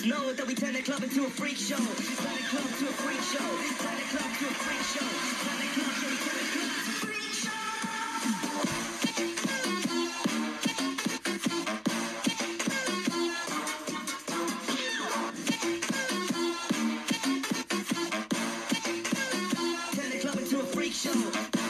know that we turn the club into a freak show. Turn the club to a freak show. Turn the club to a freak show. Turn the club, yeah, we turn the club to a freak show. Turn the club into a freak show.